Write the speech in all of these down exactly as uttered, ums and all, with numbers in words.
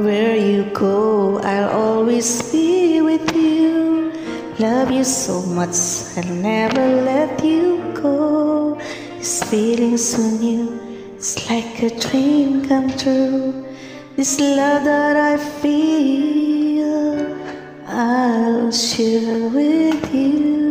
Where you go, I'll always be with you. Love you so much, I'll never let you go. This feeling so new, it's like a dream come true. This love that I feel, I'll share with you.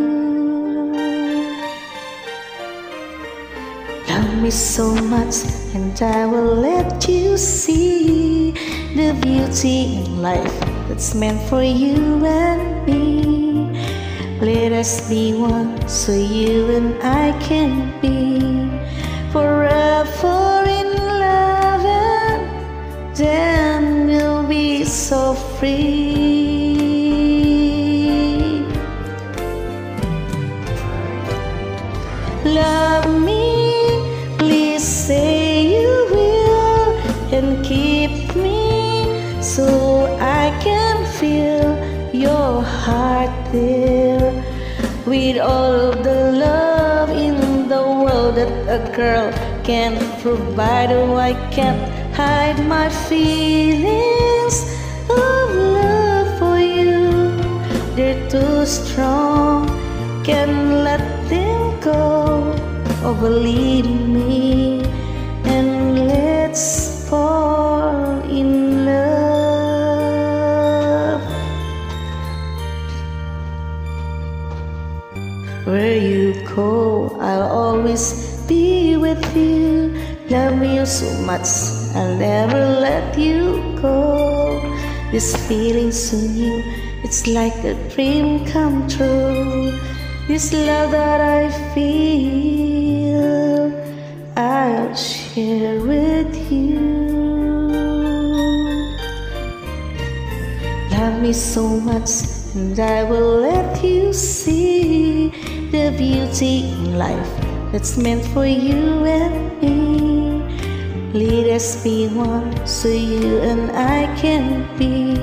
Love me so much, and I will let you see the beauty in life that's meant for you and me. Let us be one, so you and I can be forever in love, and then we'll be so free. Love me, please say you will, and keep me so I can feel your heart there. With all of the love in the world that a girl can provide, oh, I can't hide my feelings of love for you. They're too strong, can't let them go. Oh, believe me, and let's fall in love. Where you go, I'll always be with you. Love you so much, I'll never let you go. This feeling so new, it's like a dream come true. This love that I feel, I'll share with you. Love me so much, and I will let you see the beauty in life that's meant for you and me. Let us be one, so you and I can be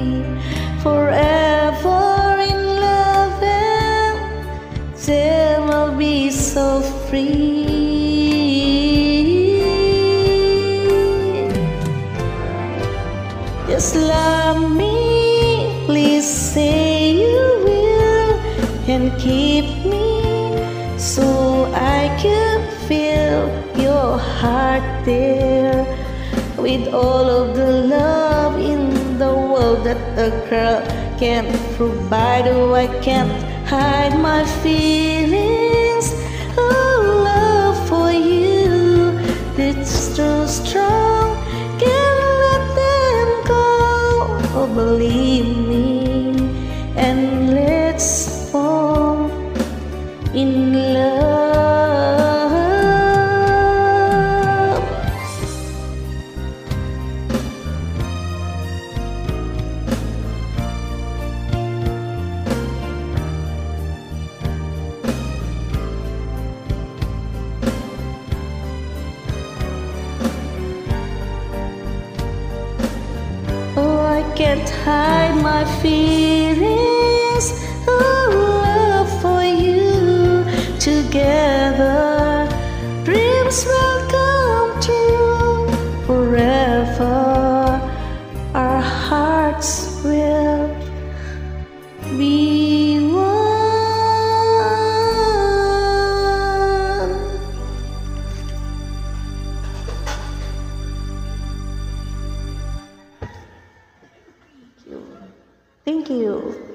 forever in love, and then we'll be so free. Just love me, please say you will, and keep me so I can feel your heart there. With all of the love in the world that a girl can provide, oh, I can't hide my feelings of love for you. It's too strong, can't let them go. Oh, believe me, and let's fall in love. Oh, I can't hide my feelings of love for you. Together, dreams will come true. Forever, our hearts will be one. Thank you. Thank you.